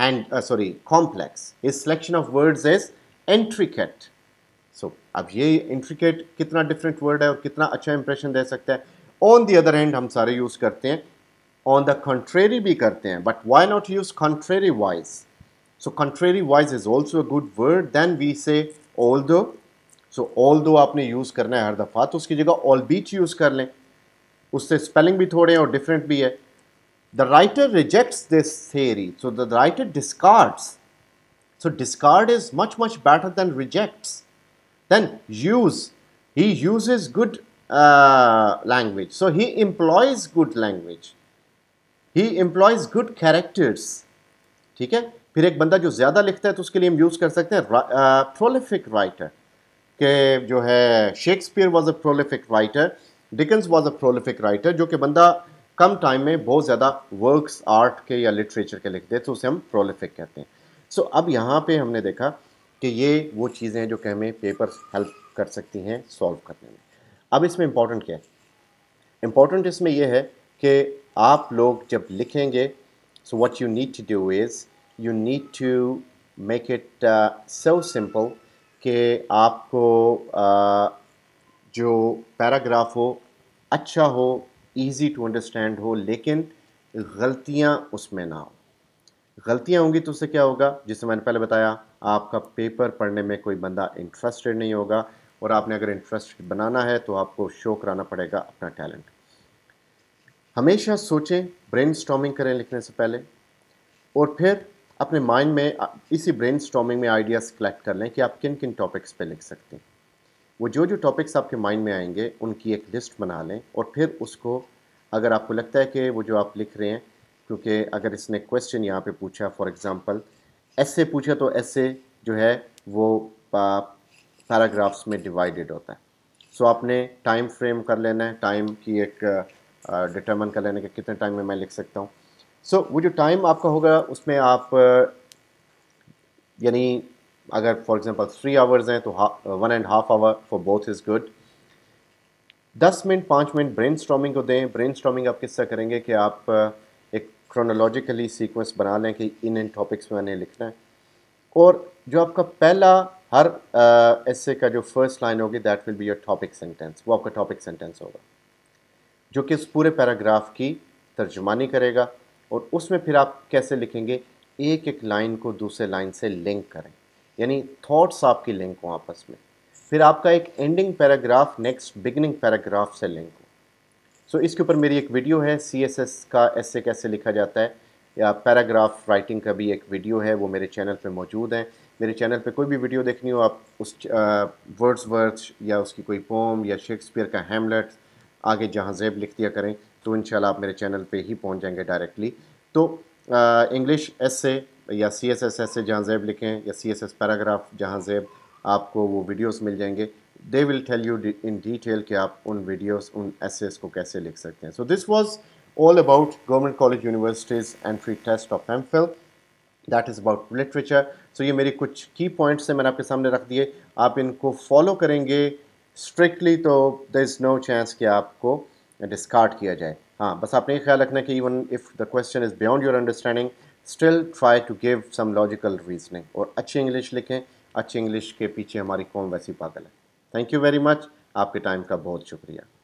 [SPEAKER 1] complex, his selection of words is intricate. So अब ये इंट्रिकेट कितना डिफरेंट वर्ड है और कितना अच्छा इंप्रेशन दे सकता है. ऑन द अदर हैंड हम सारे यूज़ करते हैं, ऑन द कंट्रेरी भी करते हैं, but why not use contrary wise? So contrary wise is also a good word. Then we say although. So although आपने यूज़ करना है हर दफ़ा, तो उसकी जगह ऑल बीच यूज़ कर लें. उससे स्पेलिंग भी थोड़े और डिफरेंट भी है. The writer rejects this theory, so the writer discards. So discard is much better than rejects. Then use, he uses good language, so he employs good language, he employs good characters. ठीक है. फिर एक बंदा जो ज़्यादा लिखता है तो उसके लिए हम यूज़ कर सकते हैं prolific writer, कि जो है Shakespeare was a prolific writer, Dickens was a prolific writer, जो कि बंदा कम टाइम में बहुत ज़्यादा वर्क्स आर्ट के या लिटरेचर के लिखते हैं, तो उसे हम प्रोलिफिक कहते हैं. सो अब यहाँ पे हमने देखा कि ये वो चीज़ें हैं जो कि हमें पेपर हेल्प कर सकती हैं सॉल्व करने में. अब इसमें इम्पॉर्टेंट क्या है? इम्पॉर्टेंट इसमें यह है कि आप लोग जब लिखेंगे, so what you need to do is you need to make it so simple कि आपको जो पैराग्राफ हो अच्छा हो, इजी टू अंडरस्टैंड हो, लेकिन गलतियां उसमें ना हो. गलतियां होंगी तो उससे क्या होगा, जिससे मैंने पहले बताया, आपका पेपर पढ़ने में कोई बंदा इंटरेस्टेड नहीं होगा, और आपने अगर इंटरेस्टेड बनाना है तो आपको शो कराना पड़ेगा अपना टैलेंट. हमेशा सोचें, ब्रेनस्टॉर्मिंग करें लिखने से पहले, और फिर अपने माइंड में इसी ब्रेनस्टॉर्मिंग में आइडियाज़ कलेक्ट कर लें कि आप किन किन टॉपिक्स पे लिख सकते हैं. वो जो टॉपिक्स आपके माइंड में आएंगे उनकी एक लिस्ट बना लें, और फिर उसको, अगर आपको लगता है कि वो जो आप लिख रहे हैं, क्योंकि अगर इसने क्वेश्चन यहाँ पे पूछा, फॉर एग्जांपल ऐसे पूछा, तो ऐसे जो है वो पैराग्राफ्स में डिवाइडेड होता है. सो आपने टाइम फ्रेम कर लेना है, टाइम की एक डिटरमिन कर लेना कि कितने टाइम में मैं लिख सकता हूँ. सो वो जो टाइम आपका होगा उसमें आप यानी अगर फॉर एग्जांपल 3 आवर्स हैं तो 1.5 hour for both is good. 10 minute 5 minute brainstorming को दें. ब्रेनस्टॉर्मिंग आप किस तरह करेंगे कि आप एक क्रोनोलॉजिकली सीक्वेंस बना लें कि इन टॉपिक्स में मैंने लिखना है, और जो आपका पहला ہر ایسے کا جو فرسٹ لائن ہوگی that will be your topic sentence, وہ آپ کا ٹاپک سینٹینس ہوگا جو کہ اس پورے پیراگراف کی ترجمانی کرے گا، اور اس میں پھر آپ کیسے لکھیں گے، ایک ایک لائن کو دوسرے لائن سے لنک کریں، یعنی تھاٹس آپ کی لنک ہوں آپس میں، پھر آپ کا ایک ending paragraph next beginning paragraph سے لنک ہو۔ سو اس کے اوپر میری ایک ویڈیو ہے، سی ایس ایس کا ایسے کیسے لکھا جاتا ہے، یا پیراگراف رائٹنگ کا بھی ایک ویڈیو ہے، وہ میرے چینل پہ موجود ہیں۔ میرے چینل پہ کوئی بھی ویڈیو دیکھنی ہو، آپ اس ورڈس یا اس کی کوئی پوم یا شیکسپیئر کا ہیملیٹ آگے جہاں زیب لکھ دیا کریں، تو انشاءاللہ آپ میرے چینل پہ ہی پہنچ جائیں گے ڈائریکٹلی۔ تو انگلش ایسے یا سی ایس ایس ایسے جہاں زیب لکھیں، یا سی ایس ایس پیراگراف جہاں زیب، آپ کو وہ ویڈیوز مل جائیں گے، they will tell you in detail کہ آپ ان ویڈیوز، ان ایسیز کو کیسے لکھ سکتے ہیں۔ So this was all about Government College University's entry test of MPhil. That is about literature. So یہ میری کچھ کی پوائنٹس ہیں، میں نے آپ کے سامنے رکھ دیے، آپ ان کو فالو کریں گے اسٹرکٹلی تو there is no chance کہ آپ کو ڈسکارڈ کیا جائے۔ ہاں بس آپ نے یہ خیال رکھنا کہ even if the question is beyond your understanding, still try to give some logical reasoning، اور اچھی انگلش لکھیں، اچھی انگلش کے پیچھے ہماری قوم ویسی پاگل ہے۔ تھینک یو ویری مچ، آپ کے ٹائم کا بہت شکریہ۔